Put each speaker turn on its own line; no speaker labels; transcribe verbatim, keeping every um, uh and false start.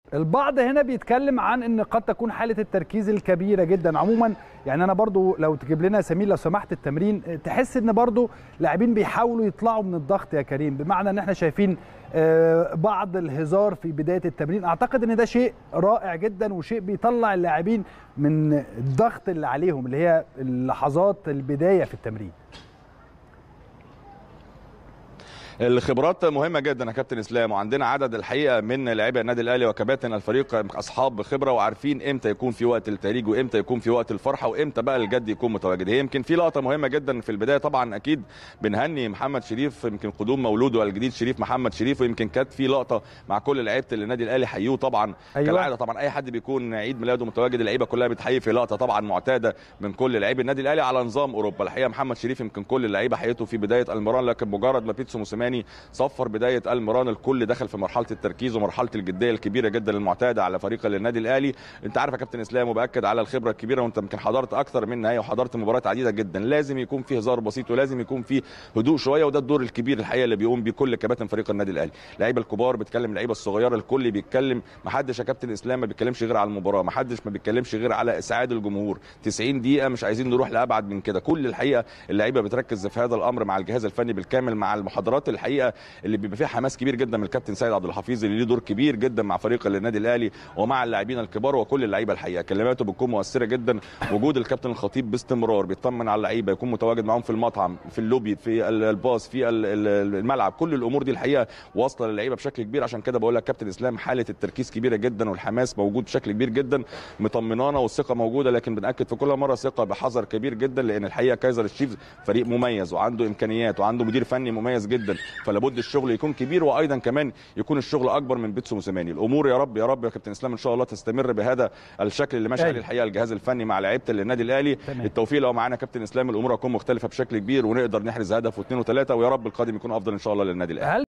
البعض هنا بيتكلم عن ان قد تكون حاله التركيز الكبيره جدا عموما. يعني انا برضو لو تجيب لنا سمير لو سمحت التمرين، تحس ان برضو لاعبين بيحاولوا يطلعوا من الضغط يا كريم، بمعنى ان احنا شايفين بعض الهزار في بدايه التمرين. اعتقد ان ده شيء رائع جدا وشيء بيطلع اللاعبين من الضغط اللي عليهم، اللي هي اللحظات البدايه في التمرين.
الخبرات مهمه جدا يا كابتن اسلام، وعندنا عدد الحقيقه من لاعبي النادي الاهلي وكباتن الفريق اصحاب خبره وعارفين امتى يكون في وقت التهريج وامتى يكون في وقت الفرحه وامتى بقى الجد يكون متواجد. هي يمكن في لقطه مهمه جدا في البدايه، طبعا اكيد بنهني محمد شريف، يمكن قدوم مولوده الجديد شريف محمد شريف، ويمكن كانت في لقطه مع كل لعيبه النادي الاهلي حيوه طبعا. أيوة. كالعاده طبعا اي حد بيكون عيد ميلاده متواجد اللعيبه كلها بتحيي في لقطه طبعا معتاده من كل لعيبه النادي الاهلي على نظام اوروبا. الحقيقه محمد شريف يمكن كل اللعيبه حيته في بدايه المران، لكن مجرد ما بيتسو موسيماني صفر بدايه المران الكل دخل في مرحله التركيز ومرحله الجديه الكبيره جدا المعتاده على فريق النادي الاهلي. انت عارف يا كابتن اسلام وباكد على الخبره الكبيره، وانت يمكن حضرت اكثر من نهائي وحضرت مباريات عديده جدا، لازم يكون في هزار بسيط ولازم يكون في هدوء شويه، وده الدور الكبير الحقيقه اللي بيقوم بيه كل كباتن فريق النادي الاهلي. اللعيبه الكبار بتكلم اللعيبه الصغيره، الكل بيتكلم، ما حدش يا كابتن اسلام ما بيتكلمش غير على المباراه، ما حدش ما بيتكلمش غير على اسعاد الجمهور. تسعين دقيقه مش عايزين نروح لابعد من كده. كل الحقيقه اللعيبه بتركز في هذا الامر مع الجهاز الفني بالكامل، مع المحاضرات الحقيقه اللي بيبقى فيها حماس كبير جدا من الكابتن سيد عبد الحفيظ اللي ليه دور كبير جدا مع فريق النادي الاهلي ومع اللاعبين الكبار وكل اللعيبه. الحقيقه كلماته بتكون مؤثره جدا، وجود الكابتن الخطيب باستمرار بيطمن على اللعيبه، يكون متواجد معاهم في المطعم في اللوبي في الباص في الملعب، كل الامور دي الحقيقه واصله للعيبه بشكل كبير. عشان كده بقول لك كابتن اسلام حاله التركيز كبيره جدا والحماس موجود بشكل كبير جدا، مطمنانا والثقه موجوده، لكن بناكد في كل مره ثقه بحذر كبير جدا، لان الحقيقه كايزر الشيفز فريق مميز وعنده امكانيات وعنده مدير فني مميز جدا، فلابد الشغل يكون كبير، وايضا كمان يكون الشغل اكبر من بيتسو موسيماني. الامور يا رب يا رب يا كابتن اسلام ان شاء الله تستمر بهذا الشكل اللي ماشي عليه الحقيقه الجهاز الفني مع لعيبه النادي الاهلي. تمام. التوفيق لو معانا كابتن اسلام الامور هتكون مختلفه بشكل كبير، ونقدر نحرز هدف واثنين وثلاثه، ويا رب القادم يكون افضل ان شاء الله للنادي الاهلي.